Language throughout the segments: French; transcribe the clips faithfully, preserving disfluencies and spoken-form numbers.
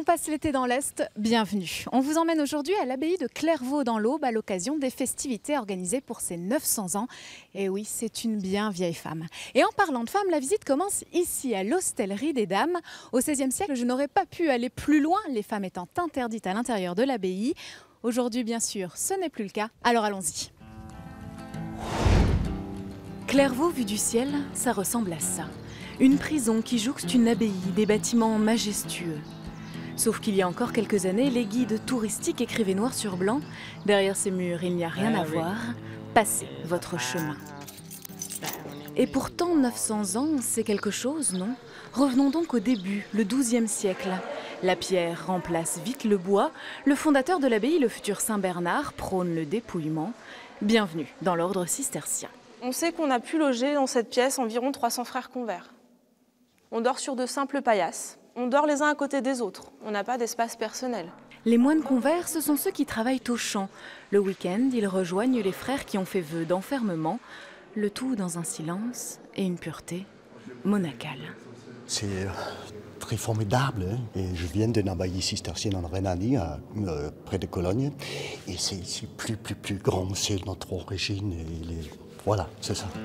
On passe l'été dans l'Est, bienvenue. On vous emmène aujourd'hui à l'abbaye de Clairvaux dans l'Aube à l'occasion des festivités organisées pour ses neuf cents ans. Et oui, c'est une bien vieille femme. Et en parlant de femmes, la visite commence ici à l'Hostellerie des Dames. Au seizième siècle, je n'aurais pas pu aller plus loin, les femmes étant interdites à l'intérieur de l'abbaye. Aujourd'hui, bien sûr, ce n'est plus le cas, alors allons-y. Clairvaux vu du ciel, ça ressemble à ça. Une prison qui jouxte une abbaye, des bâtiments majestueux. Sauf qu'il y a encore quelques années, les guides touristiques écrivaient noir sur blanc « Derrière ces murs, il n'y a rien à voir, passez votre chemin ». Et pourtant, neuf cents ans, c'est quelque chose, non? Revenons donc au début, le douzième siècle. La pierre remplace vite le bois. Le fondateur de l'abbaye, le futur Saint Bernard, prône le dépouillement. Bienvenue dans l'ordre cistercien. On sait qu'on a pu loger dans cette pièce environ trois cents frères convers. On dort sur de simples paillasses. On dort les uns à côté des autres. On n'a pas d'espace personnel. Les moines convers, ce sont ceux qui travaillent au champ. Le week-end, ils rejoignent les frères qui ont fait vœu d'enfermement. Le tout dans un silence et une pureté monacale. C'est très formidable. Hein? Et je viens d'une abbaye cistercienne en Rhénanie, à, euh, près de Cologne. Et c'est plus, plus, plus grand. C'est notre origine. Et les... Voilà, c'est ça.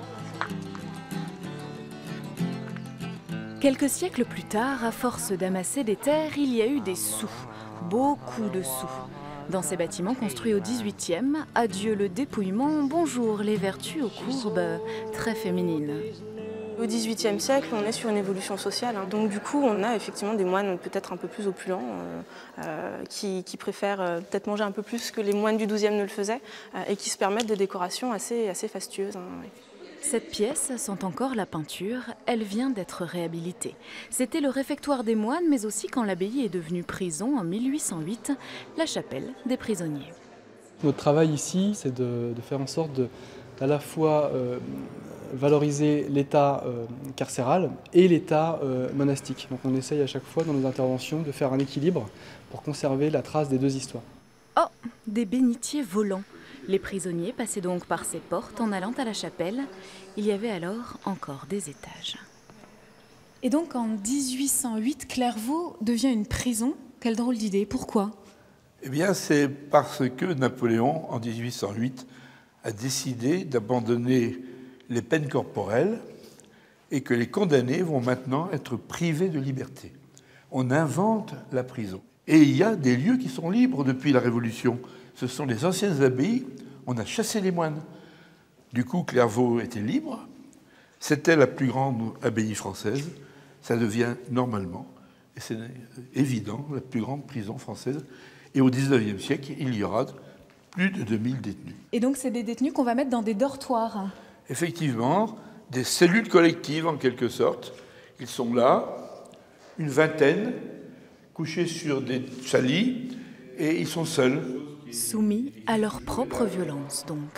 Quelques siècles plus tard, à force d'amasser des terres, il y a eu des sous. Beaucoup de sous. Dans ces bâtiments construits au dix-huitième, adieu le dépouillement, bonjour les vertus aux courbes très féminines. Au dix-huitième siècle, on est sur une évolution sociale. Hein. Donc du coup, on a effectivement des moines peut-être un peu plus opulents, euh, euh, qui, qui préfèrent euh, peut-être manger un peu plus que les moines du douzième ne le faisaient, euh, et qui se permettent des décorations assez, assez fastueuses. Hein, ouais. Cette pièce sent encore la peinture, elle vient d'être réhabilitée. C'était le réfectoire des moines, mais aussi quand l'abbaye est devenue prison en mille huit cent huit, la chapelle des prisonniers. Notre travail ici, c'est de, de faire en sorte de, à la fois euh, valoriser l'état euh, carcéral et l'état euh, monastique. Donc on essaye à chaque fois dans nos interventions de faire un équilibre pour conserver la trace des deux histoires. Oh, des bénitiers volants. Les prisonniers passaient donc par ces portes en allant à la chapelle. Il y avait alors encore des étages. Et donc en dix-huit cent huit, Clairvaux devient une prison. Quelle drôle d'idée, pourquoi? Eh bien, c'est parce que Napoléon, en dix-huit cent huit, a décidé d'abandonner les peines corporelles et que les condamnés vont maintenant être privés de liberté. On invente la prison. Et il y a des lieux qui sont libres depuis la Révolution. Ce sont les anciennes abbayes. On a chassé les moines. Du coup, Clairvaux était libre. C'était la plus grande abbaye française. Ça devient normalement, et c'est évident, la plus grande prison française. Et au dix-neuvième siècle, il y aura plus de deux mille détenus. Et donc, c'est des détenus qu'on va mettre dans des dortoirs? Effectivement, des cellules collectives en quelque sorte. Ils sont là, une vingtaine, couchés sur des salis, et ils sont seuls. Soumis à leur propre violence, donc.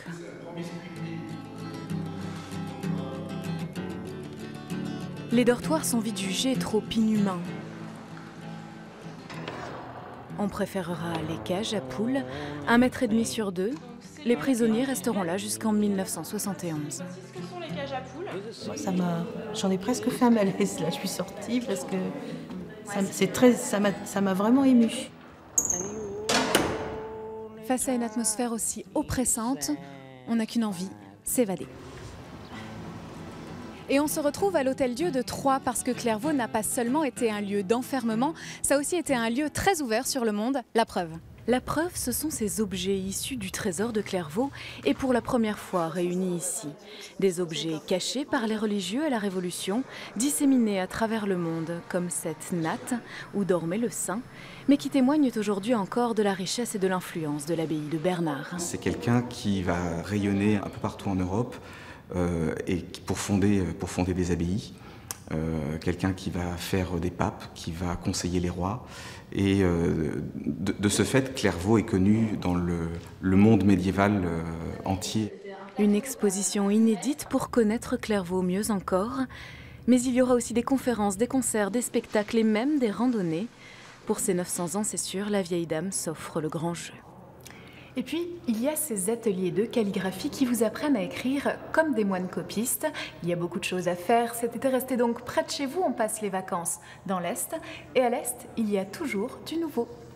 Les dortoirs sont vite jugés trop inhumains. On préférera les cages à poules, un mètre et demi sur deux. Les prisonniers resteront là jusqu'en mille neuf cent soixante et onze. Qu'est-ce que sont les cages à poules? Ça m'a, j'en ai presque fait un malaise. Là, je suis sortie parce que ça, c'est très, ça m'a, ça m'a vraiment émue. Face à une atmosphère aussi oppressante, on n'a qu'une envie, s'évader. Et on se retrouve à l'Hôtel-Dieu de Troyes parce que Clairvaux n'a pas seulement été un lieu d'enfermement, ça a aussi été un lieu très ouvert sur le monde, la preuve. La preuve, ce sont ces objets issus du trésor de Clairvaux et pour la première fois réunis ici. Des objets cachés par les religieux à la Révolution, disséminés à travers le monde, comme cette natte où dormait le saint, mais qui témoignent aujourd'hui encore de la richesse et de l'influence de l'abbaye de Bernard. C'est quelqu'un qui va rayonner un peu partout en Europe euh, et pour fonder, pour fonder des abbayes. Euh, quelqu'un qui va faire des papes, qui va conseiller les rois. Et euh, de, de ce fait, Clairvaux est connu dans le, le monde médiéval euh, entier. Une exposition inédite pour connaître Clairvaux mieux encore. Mais il y aura aussi des conférences, des concerts, des spectacles et même des randonnées. Pour ces neuf cents ans, c'est sûr, la vieille dame s'offre le grand jeu. Et puis, il y a ces ateliers de calligraphie qui vous apprennent à écrire comme des moines copistes. Il y a beaucoup de choses à faire. Cet été, restez donc près de chez vous, on passe les vacances dans l'Est. Et à l'Est, il y a toujours du nouveau.